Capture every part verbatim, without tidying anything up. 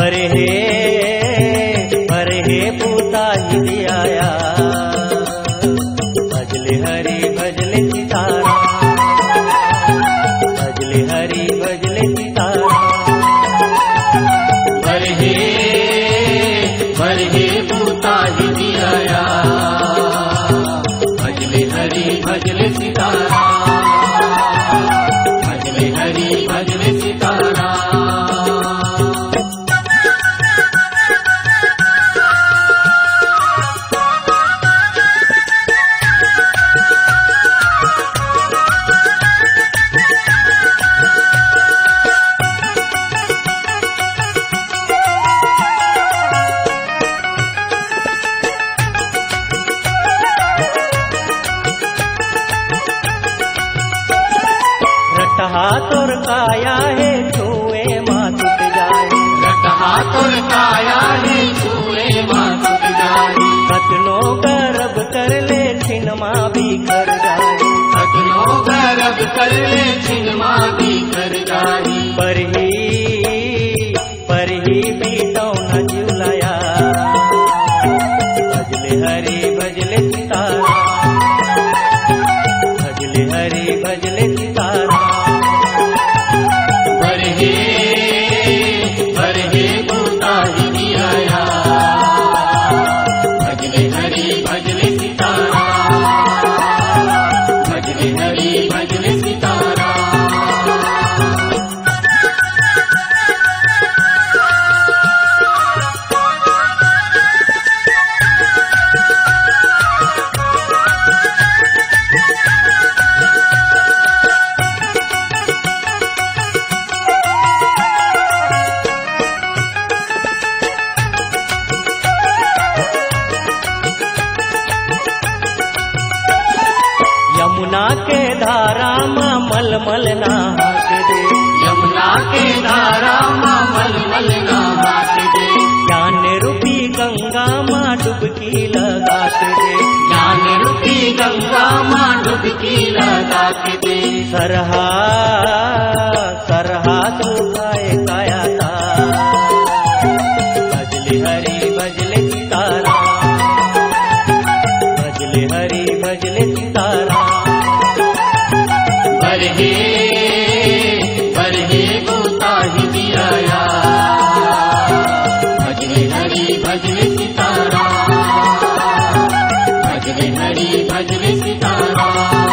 भरे हे भरे हे पूता ही दियाया भजले हरि भजले सीताराम भजले हरि भजले सीताराम भरे हे भरे हे पूता ही दियाया भजले हरि भजले सीताराम भजले हरि भजले सीताराम। रटहा तोर काया है छुए माँ टूट जाए रटहा तोर काया है छुए माँ टूट जाए कतनो गर्भ कर ले छिन माँ भी कर जाए कतनो गर्भ कर ले छिन माँ भी कर जाए पर ही पर ही बीतौ न झुलाया भजले हरि भजले सीताराम भजले हरि भजले सीताराम भरे हे भरे हे पूता ही दियाया भजले हरि भजले सीताराम भजले हरि भजले सीताराम। यमुना के धारा माँ मलमल नहात दे यमुना के धारा माँ मलमल नहात दे ज्ञान रूपी गंगा माँ डुबकी लगात दे ज्ञान रूपी गंगा माँ डुबकी लगात दे सरहा सरहा सुखाए काया था भजले हरि भजले सीताराम भजले हरि भजले सीताराम भरे हे भरे हे पूता ही दियाया भजले हरि भजले सीताराम भजले हरि भजले सीताराम।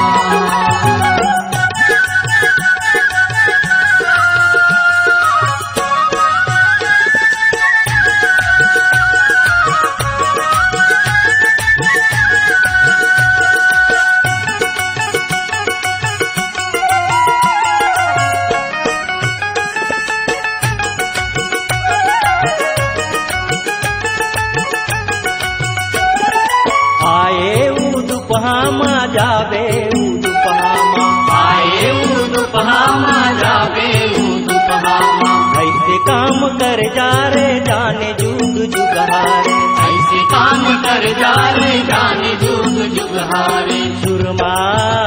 आए उदुपहामा जावे उदुपहामा आए उदुपहामा जावे उदुपहामा ऐसे काम कर जा रे जाने जुग जुगहारे ऐसे काम कर जा रे जाने जुग जुगहारे सुरमा